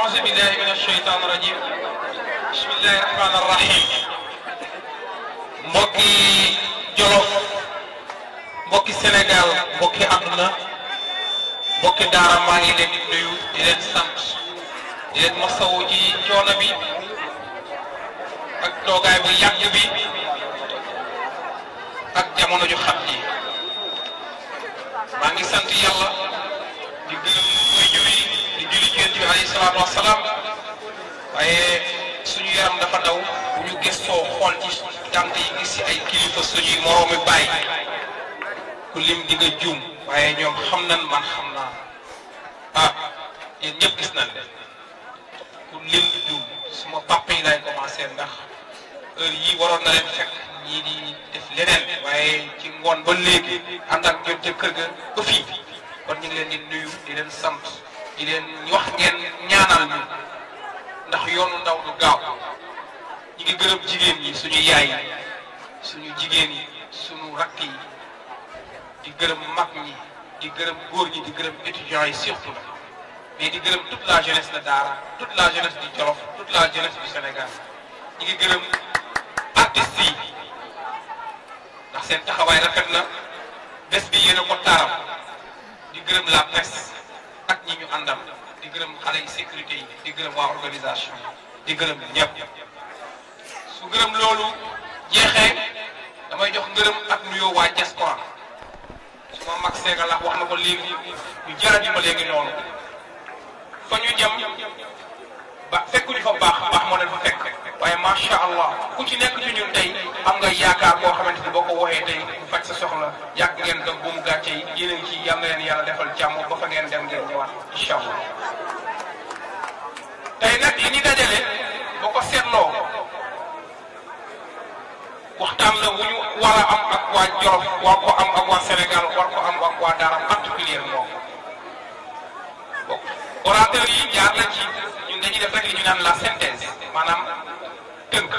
أعوذ بالله من الشيطان الرجيم بسم الله الرحمن الرحيم mbokki Jolof mbokki Sénégal mbokki àdduna mbokki daara maa ngi leen di nuyu di leen sant di leen masawu ci coono bi ak toogaay bu yàgg bi ak jamono ju xam ji maa ngi sant yàlla di gërëm muy juri di julli ci Yonent bi alayhi salaatu wasalaam waaye suñu yaram dafa daw bu ñu gëstoo xool ci jant yi gis ci ay kilifa suñuy moroomi bàyyi ku lim di nga juum waaye ñoom xam nan man xam naa ah yéen ñëpp gis nañ leen ku lim di juum suma papa yi lay commencé ndax heure yii waroon na leen fekk ñii di def leneen waaye ci ngoon ba léegi ànd ak ñoom ca kër ga ba fii kon ñu ngi leen di nuyu di leen sant di leen wax ngeen ñaanal ñu ndax yoonu ndaw du gaaw ñi ngi gërëm jigéen ñi suñu yaay yi suñu jigéen yi suñu rakk yi di gërëm mag ñi di gërëm góor ñi di gërëm étudiants yi surtout la mais di gërëm toute la jeunesse de Daara toute la jeunesse du Jolof toute la jeunesse du Sénégal ñi ngi gërëm artistes yi ndax seen taxawaay rafet na bés bi yéen a ko taaram di gërëm la presse ak ñi ñu àndal di gërëm xale yi sécurité yi di gërëm waa organisation di gërëm ñëpp su gërëm loolu jeexee damay jox ngërëm ak nuyoo waa diaspora su ma mag seega la wax na ko léegi ñu jarat yi ma léegi noonu fa ñu jëm ba fekkuñu fa baax moo leen fa fekk waaye macha allah ku ci nekk ci ñun tey am nga yaakaar boo xamante ni boo ko waxee tey bu faj sa soxla yàgg ngeen dog bu mu gàcce yi yéen ci yal na leen yàlla defal jàmm ba fa ngeen dem ngeen ñëwaat incha allah tey nag li ñu dajale boo ko seetloo waxtaan la wu ñu war a am ak waa Jolof war ko am ak waa Sénégal war ko am ak waa Daara particulièrement orateur yi jaar nañ ci ñun dañuy def rek li ñu naan la synthèse maanaam tënk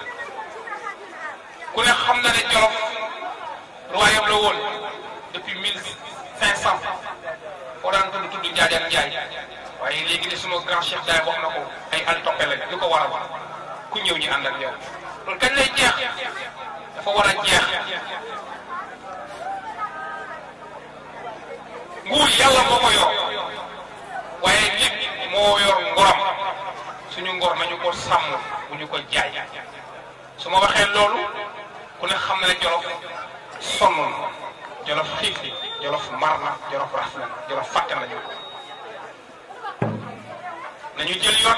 ku ne xam na ne Jolof royaume la woon depuis 1500 orateur lu tudd Njaajaan Njaay waaye léegi de suma grand chef daay wax na ko ay altoppe la lu ko waral ku ñëw ñu ànd ak yow loolu kañ lay jeex dafa war a jeex nguur yàlla moo ko yor waaye nit moo yor ngoram suñu ngor nañu ko sàmm bu ñu ko jaay su ma waxee loolu ku ne xam ne Jolof sonn na Jolof xiif li Jolof mar na Jolof raf na Jolof fàtte nañu nañu jël yoon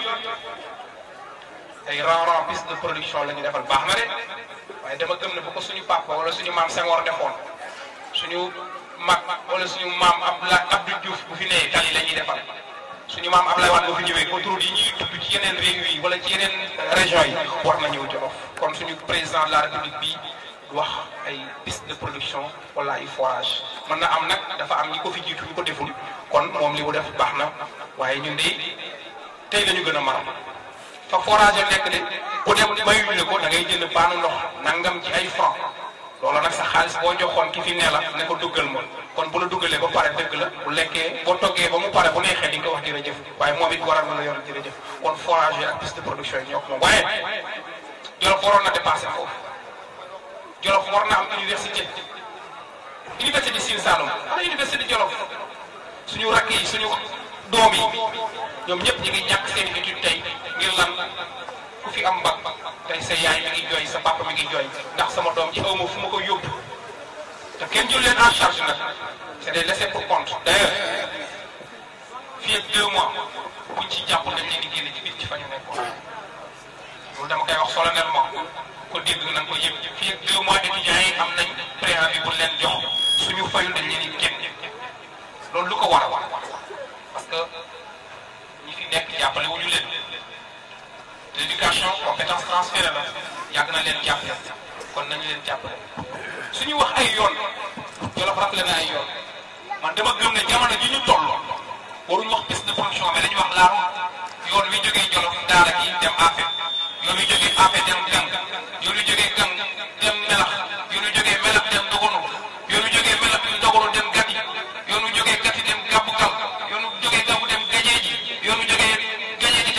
ay ran piste de production la ñu defal baax na de waaye dama gëm ne bu ko suñu papa wala suñu maam Senghor defoon suñu mag wala suñu maam Abdou Diouf bu fi nee tali la ñuy defal suñu maam Ablaye Wade bu fi ñëwee autoroute yi ñuy tudd ci yeneen réew yi wala ci yeneen région yi war na ñëw Jolof kon suñu président de la république bi wax ay piste de production wala ay forage mën na am nag dafa am ñi ko fi jiitu ñu ko deful kon moom li mu def baax na waaye ñun de tey lañu gën a mar fa forage a nekk de ku dem mayuñu ne ko da ngay jënd baanu ndox nangam ci ay franc loolu nag sa xaalis boo joxoon ki fi ne la ne ko duggal ma kon bu la duggalee ba pare dëgg la bu lekkee boo toggee ba mu pare bu neexee di nga ko wax jërëjëf waaye moom it waral na la yor jërëjëf kon forage yi ak piste de production yi ñoo ko moom waaye Jolof waroon na dépassé foofu Jolof war na am université de Sine Saloum ana université de Jolof suñu rakk yi suñu doom yi ñoom ñëpp ñu ngi ñàkk seen étude tey ngir lan ku fi am bac tey sa yaay mi ngi jooy sa papa mi ngi jooy ndax sama doom ji aw ma fu ma ko yóbbu te kenn jël leen en charge nag c'est des laissés pour compte d'ailleurs fii ak 2 mois buñ ci jàpp dañ leen di génne ci biir ci fa ñu nekkoon loolu dama koy wax solennellement ko dégg nañ ko yëpp fii ak 2 mois étudiants yi am nañ préavis bu leen jox suñu fayul dañ leen di génne loolu lu ko war a war parce que ñi fi nekk jàppale wuñu leen l'éducation compétence transférée la yàgg na leen jàppale kon nañu leen jàppale suñu wax ay yoon Jolof rappelé na ay yoon man dama gëm ne jamono ji ñu toll waruñu wax piste de production mais dañu wax laaru yoon wi jógee Jolof Daara gi dem Afé yoon wi jógee Afé dem Gang yoon wi jógee Gang dem Melax yoon wi jógee Melax dem Dogonu yoon wi jógee Melax Dogonu dem Gati yoon wi jógee Gati dem Gàbbu Kal yoon wi jógee Gàbbu dem Gajeeji yoon wi jógee Gajeeji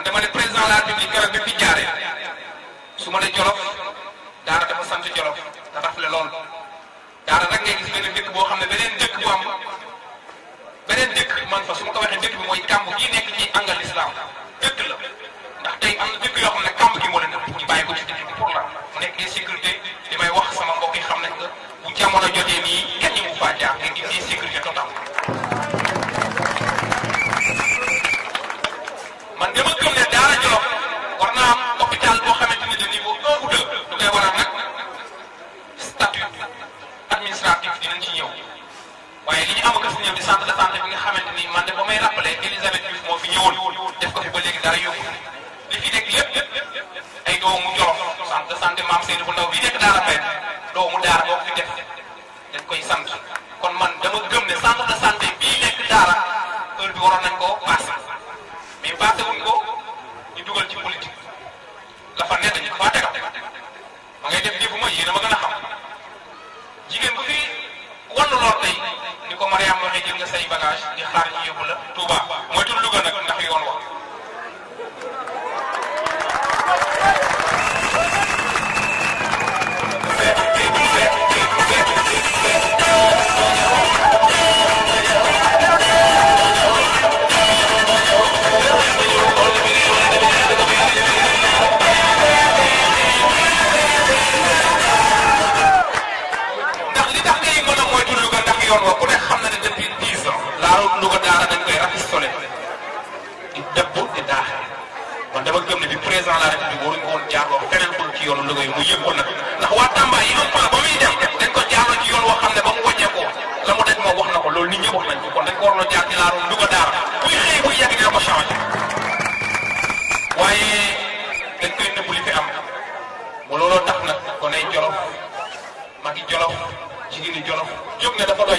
dama ne président de la République keroog bi fi jaaree su ma ne Jolof daara dafa sant Jolof da rafle lool daara rek ngay gis beneen dëkk boo xam ne beneen dëkk bu am beneen dëkk man fa su ma ko waxee dëkk bi mooy kàmb gi nekk ci angal islam dëkk la ndax tey am na dëkk yoo xam ne kàmb gi moo leen ëpp ñu bàyyi ko ci dëkk bi pour la mu nekk insécurité li may wax sama mbokk yi xam nañ que bu jamono jotee nii kenn ñi mu faa jaar nga gis insécurité totale man dama gëm ne daara Jolof war naa am hôpital boo xamante ni de niveau 1 ou 2 lu koy waral nag statut administratif dinañ ci ñëw waaye li ñu am si ñëw di centre de santé bi nga xamante ni man de ba may rappelé Elisabeth Diouf moo fi ñëwoon def ko fi ba léegi dara yóbbu li fi nekk lépp ay doomu Jolof centre de santé Maam Seydou bu ndaw bi nekk daara benn doomu daara boo ko fi def dañ koy sant kon man dama gëm ne centre de santé bii nekk daara heure bi waroon nañ koo passé mais passé wuñ ko ñu dugal ci politique la fa nekk dañu ko faa tegal ma ngay def jëfu ma yéen a ma gën a xam jigéen bu fi wàllu lool tey ni ko Mariam waxee jël nga say bagage di xaar ñu yóbbu la Touba mooy tur Louga nag ndax yoon wax ku ne xam na ne depuis 10 ans laalu Louga daara dañ koy rafistolé di dëbb di daaxe man dama gëm ne bi président de la République waruñu woon jaarloo feneen ko ci yoonu Louga yi mu yëg ko nag ndax waa Tamba yi am plan ba muy dem dañ ko jaarloo ci yoon woo xam ne ba mu wàññeekoo la mu daj moom wax na ko loolu nit ñëpp wax nañ ko kon dañ ko waroon a jaar ci laalu Louga daara buy xëy buy yàgg dina ko changé waaye dañ koy nëbb li fi am ba looloo tax nag kon ay Jolof magi Jolof jigéeni Jolof jóg ne dafa doy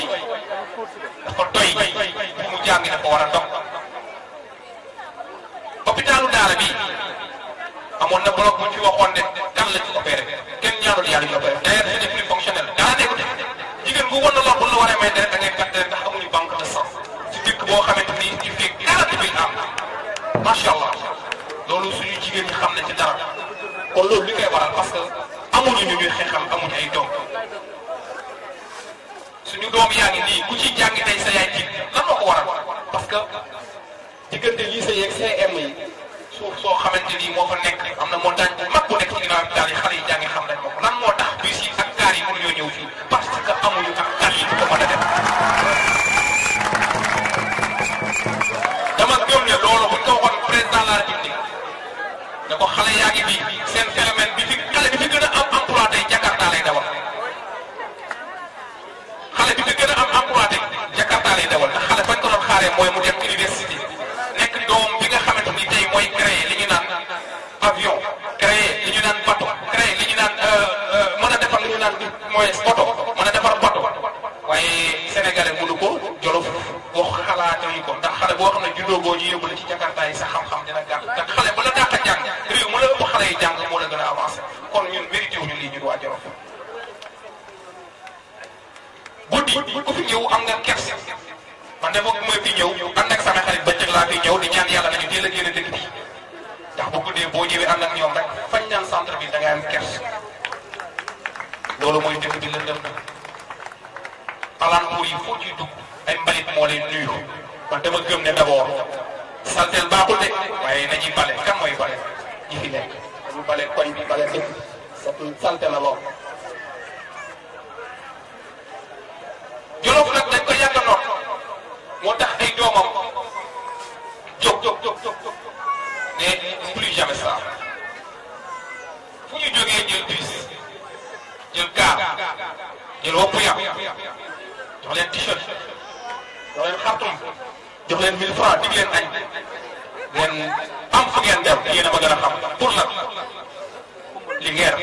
bu mu jàngi dafa war a dog hôpitalu daara bi amoon na bloc bu ñu fi waxoon ne kan la ci opéré kenn ñaanul yàlla ñu opéré d'ailleurs c'est plus fonctionnel dara nekkul jigéen bu wan na lool bu la waree may deret da ngay perte ndax amuñu banque de sang ci dëkk boo xamante ni ci fii dara bi am macha allah loolu suñu jigéen ñi xam ne ci dara kon loolu li koy waral parce que amuñu ñu ñuy xeexal amuñu ay doom suñu doom yaa ngi nii ku ci jàngi tey sa yaay tiit lan moo ko waral parce que diggante lycée yeeg CM yi suuf soo xamante ni moo fa nekk am na montagne bu mag bu nekk ci ginnaaw hôpital yi xale yi jàngi xam nañ ko lan moo tax bus yi ak kaar yi mënuñoo ñëw fii parce que amuñu ak kar yi bu ko mën a def dama gëm ne loolu buñ ko waxoon président de la République ne ko xale yaa ngi fii seen phénomène bi fi xale bi fi gën a am emploi tey Jakarta lay dawal xale bi fi gën a am emploi tey Jakarta lay dawal ndax xale fañ ko doon xaaree mooy mu dem université nekk doom bi nga xamante ni tey mooy créer li ñu naan avion créer li ñu naan bateau créer li ñu naan mën a defar li ñu naan mooy oto mën a defar bateau waaye sénégalais mënu ko Jolof boo xalaatee ko ndax xale boo xam ne juddoo boo ñu yóbbu la ci Jakarta yi sa xam-xam dina gàtt ndax xale ba la dàq a jàng réew mu la ëpp xale yi jàng moo la gën a avancé kon ñun mérité wuñu lii ñun waa Jolof guddi ku fi ñëw am nga kersi man de boog mooy fi ñëw ànd ak sama xarit bëccëg laa fi ñëw di ñaan yàlla nañu teel a génn dëkk bi ndax bu guddee boo ñëwee ànd ak ñoom rek fañ ñaan centre bi da ngay am kersi loolu mooy dëkk bi lëndëm na alentour yi foo ciy dugg ay mbalit moo leen nuyu man dama gëm ne d'abord salteel baaxul de waaye nañuy bale kan mooy bale ñi fi nekk dañu bale koñ bi bale dëkk salte na lool Jolof nag dañ ko yàgg a noot moo tax ay doomam jóg ne plus jamais ça fu ñu jógee jël bus jël car jël wopp yàpp jox leen t-shirt jox leen xartum jox leen 1000 francs dig leen añ ngeen am fu ngeen dem yéen a ma gën a xam pour nag Linguère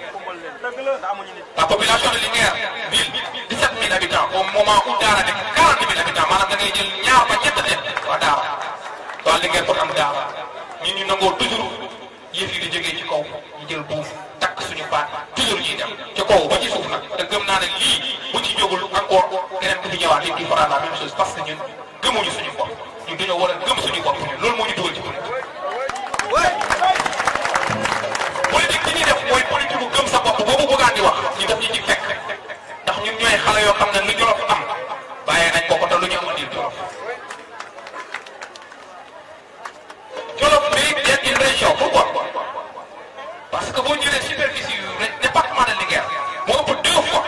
la population de Linguère ville 17 000 habitants au moment où Daara nekk 40 000 habitants maanaam da ngay jël ñaar ba ñett nit waa Daara waa Linguère pour am Daara ñun ñu nangoo toujours yëf yi di jógee ci kaw ñu jël buuf takk suñu baat toujours ñuy dem ci kaw ba ci suuf nag te gëm naa ne lii bu ci jógul encore keneen ku fi ñëwaat it di faral la même chose parce que ñun gëmuñu suñu bopp ñun dañoo war a gëm suñu bopp ñun loolu moo ñu dugal ci politique boo jëlee superficie yu département de Linguère moo ëpp 2 fois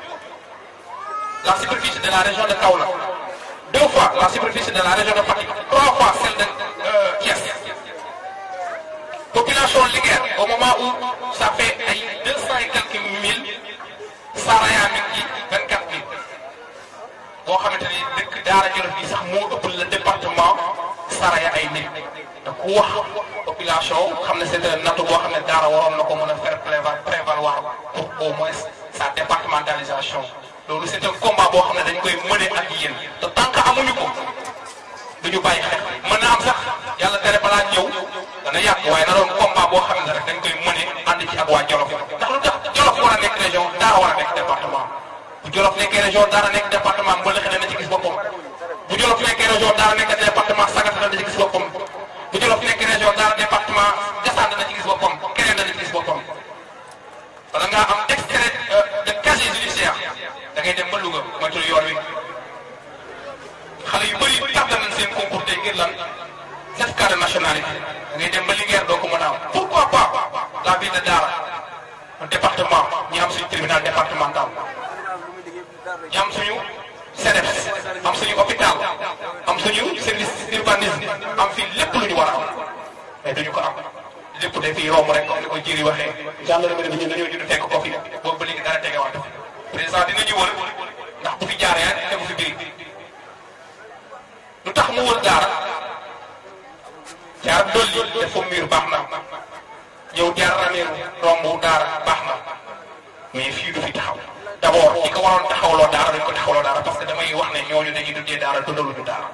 la superficie de la région de Kaolack, 2 fois la superficie de la région de Fatick, 3 fois celle de Thiès. Population Linguère au moment où ça fait ay 200 et quelques mille Saraya mi ngi ci 24 000 boo xamante ni dëkk Daara Jolof bi sax moo ëpp le département Saraya ay nit te ku wax population xam ne c'est un nattu boo xam ne Daara waroon na ko mën a faire prévaloir pour au moins sa départementalisation. loolu c'est un combat boo xam ne dañ koy mëne ak yéen te tant que amuñu ko duñu bàyyi xeex mën na am sax yàlla tere balaa ñëw dana yàgg waaye na doon combat boo xam ne rek dañ koy mëne ànd ci ak waa Jolof ndax lu tax Jolof war a nekk région Daara war a nekk département bu Jolof nekkee région Daara nekk département Mbëlëxe dana ci gis boppam bu Jolof nekkee région Daara nekk département Sagata dana ci gis boppam bu Jolof nekkee région Daara département Gassane dana ci gis boppam keneen dana ci gis boppam wala ngaa am extrait de casier judiciaire da ngay dem ba Louga moytul yoon wi xale yu bëri tardé nañ seen concours tey ngir lan certificat de nationalité da ngay dem ba Linguère doo ko mën a am pourquoi pas la ville de Daara un département ñi am suñu tribunal départemental ñi am suñu CDEPS am suñu hôpital am suñu service urbanisme am fii lépp lu ñu war a am mais duñu ko am lépp day fiy romb rek comme ni ko jëri waxee gendarmerie bi ñu dañoo judd fekk ko fi boobu ba léegi dara tegewaat président dina ñu wër ndax bu fi jaaree tegu fi biir lu tax mu wër Daara jaar dolli def fa mur baax na ñëw jaar Ranérou romb Daara baax na mais fii du fi taxaw d'abord ñi ko waroon taxawloo Daara dañ ko taxawloo Daara parce que damay wax ne ñooñu dañuy dundee Daara dundaluñu Daara.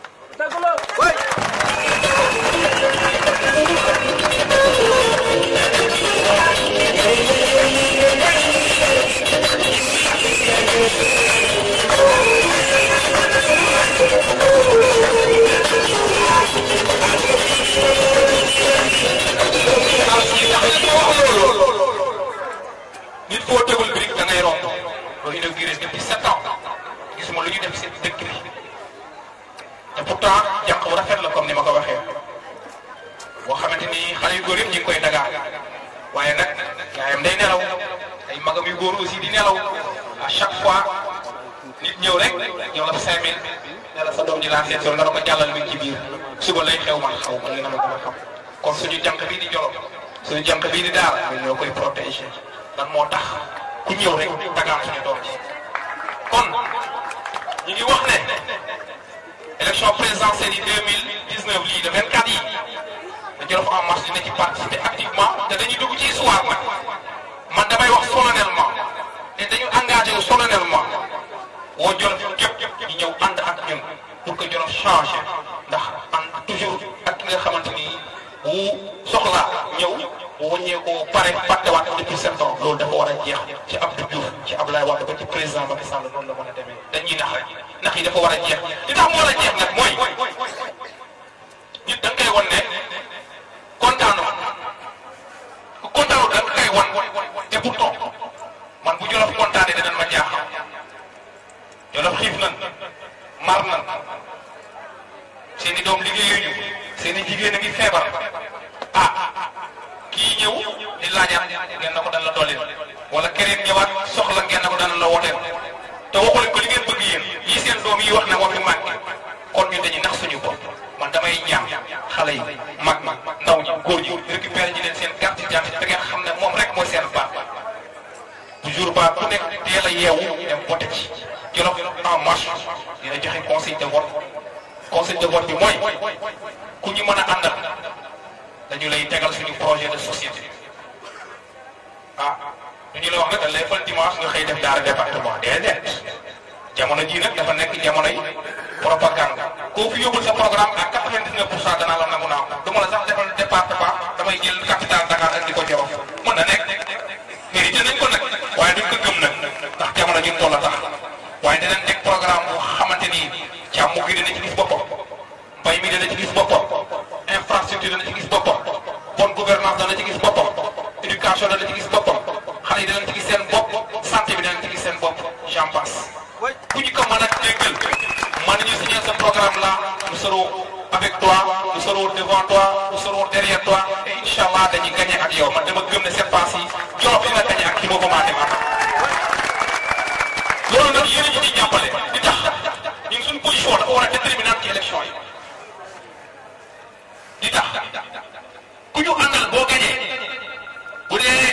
nit foo tegul bi rek da ngay romb loolu inauguré depuis 7 ans gisuma lu ñu def si dëkk bi te pourtant jànq bu rafet la comme ni ma ko waxee boo xamante ni xale yu góor yëpp ñu ngi koy dagaa waaye nag yaayam day nelaw ay magam yu góor aussi di nelaw à chaque fois nit ñëw rek ñëw la 5000 ne la sa doom ji laa seet nga ko jàllal mi ci biir suba lay xew man xaw ma ngi na ma gën a xam kon suñu jànq bii di Jolof suñu jànq bii di Daara ñun ñoo koy protéger lan moo tax ku ñëw rek dagaan suñu doom ji kon ñu ngi wax ne élection présidentielle yi 2019 lii de 24 yi da Jolof en marche dina ci participer activement te dañuy dugg ci histoire nag man damay wax solennellement te dañu engagé wu solennellement woo Jolof képp ñu ñëw ànd ak ñun pour que Jolof changé ndax ànd toujours ak ki nga xamante ni bu soxlaa ñëw bu wàññeekoo pare fàttewaat depuis 7 ans loolu dafa war a jeex ci Abdou Diouf ci Abdoulaye Wade ba ci président Macky Sall noonu la mën a demee dañuy nax rek nax yi dafa war a jeex li tax mu war a jeex nag mooy nit da nga koy wan ne kontaanu ku kontaanul da nga koy wan te pourtant man bu Jolof kontaanee danañ ma jaaxal Jolof xiif nan mar nan seen i doom liggéeyuñu seen i jigéen a ngi feebar kii ñëw di laajaat ngeen na ko daan la dooleel wala keneen ñëwaat soxla ngeen na ko daan la wooteel te waxu leen ko li ngeen bëgg yéen yi seen doom yi wax ne moo fi manqué kon ñun dañuy nax suñu bopp man damay ñaan xale yi mag ndaw ñi góor ñi récupéré ñi leen seen carte d'identité da ngeen xam ne moom rek mooy seen baat bu jour ba ku nekk teel a yeewu dem voté ci Jolof en marche dina joxe conseil de vote conseil de vote bi mooy ku ñu mën a àndal dañu lay tegal suñu projet de société duñu la wax nag dañ lay fal dimanche nga xëy def Daara département déedéet jamono jii nag dafa nekk jamonoy propagande koo fi yóbbul sa programme à 99% danaa la nangu naa ko du ma la sax defal département damay jël capital Dakar ak di ko Jolof mën na nekk mérité nañ ko nag waaye duñ ko gëm nag ndax jamono ji toll la tax waaye dinañ teg programme bu xamante ni càmm gi dina ci gis boppam mbay mi dana ci gis boppam infrastructure dana ci gis boppam bonne gouvernance dana ci gis boppam éducation dana ci gis boppam xale yi danañ ci gis seen bopp santé bi danañ ci gis seen bopp j'en passe ku ñu ko mën a déggal mën nañu signer ce programme là nous serons avec toi nous serons devant toi nous serons derrière toi et incha allah dañuy gagné ak yow man dama gëm ne cette fois-ci Jolof dina gagné ak ci mouvement Dem Ànd. loolu nag yéen a ñu ciy jàppale di tax ñun suñu position dafa war a déterminante ci élection yi di tax ku ñu àndal boo gagné bu dee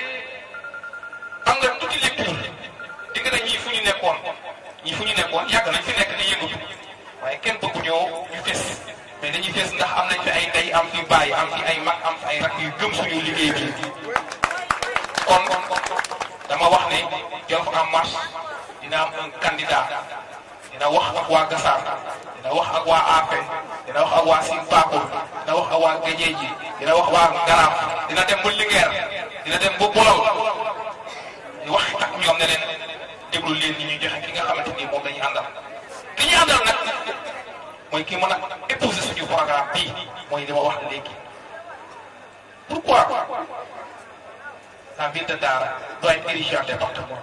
am nga tuuti lecture di nga ne ñii fu ñu nekkoon yàgg nañ fi nekk di yëngatu waaye kenn bëggu ñoo ñu fes mais dañuy fes ndax am nañ fi ay ndey am fi bàyyi am fi ay mag am fi ay rak yu gëm suñu liggéey bi kon dama wax ne Jolof en marche dina am un candidat dina wax ak waa Gassar dina wax ak waa Afe dina wax ak waa Sine Bakul dina wax ak waa Gédéji dina wax waa Ngaraaf dina dem ba Linguère dina dem ba Bolol wax ak ñoom ne leen déglu leen ni ñuy joxe ki nga xamante ni moom la ñuy àndal ki ñuy àndal nag mooy ki mën a épouser suñu programme bii mooy li ma wax léegi. Pourquoi la ville de Dara doit être érigée en département?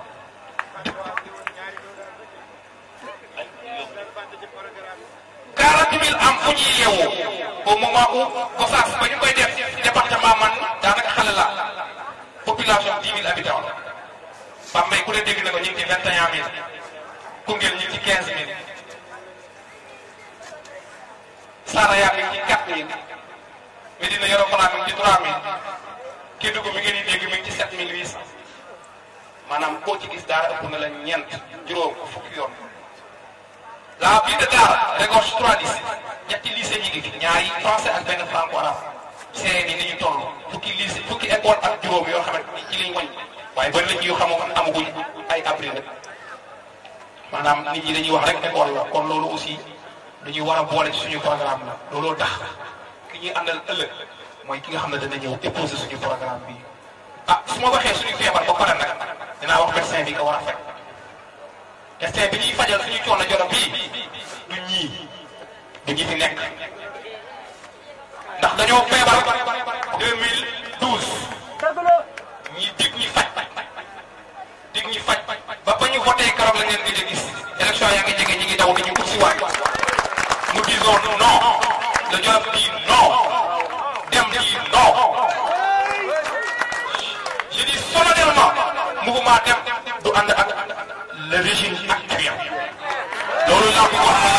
40 000 am fu ñuy yeewoo au moment où Gossas ba ñu koy def département man daanaka xale la population 10 000 habitants la. Bambey ku ne dégg na ko ñu ngi ci 21 000 Koungheul ñu ngi ci 15 000 Saraya mi ngi ci 4 000 Médina Yoro Fula mi ngi ci 3 000 Kédougou mi ngeen di dégg mi ngi ci 7 800 maanaam koo ci gis Daara ëpp na la ñeent juróom fukki yoon. La ville de Daara regorge 3 lycées ñetti lycée ñi ngi fi ñaari français ak benn franco arabe seen yi ni ñu toll fukki école ak juróom yoo xamante ni ci liñ wañ waaye ba nit ñi xamoon amaguñ ay abri rek maanaam nit ñi dañuy wax rek école la kon loolu aussi dañuy war a boole ci suñu programme la looloo tax ki ñuy àndal ëllëg mooy ki nga xam ne dana ñëw déposer suñu programme bi ah su ma waxee suñu feebar ba pare nag dinaa wax médecin bi nga war a fekk médecin bi ñuy fajal suñu coono Jolof bii du ñii du ñi fi nekk ndax dañoo feebar 2012 ñi dig ñi faj ba ba ñu voté keroog la ngeen gëj a gis élection yaa ngi jege ñi ngi daw dañu ut si waat nous disons non le Jolof dit non Dem dit non je dis solennellement mouvement Dem du ànd ak le régime actuel loolu laa bëgg wax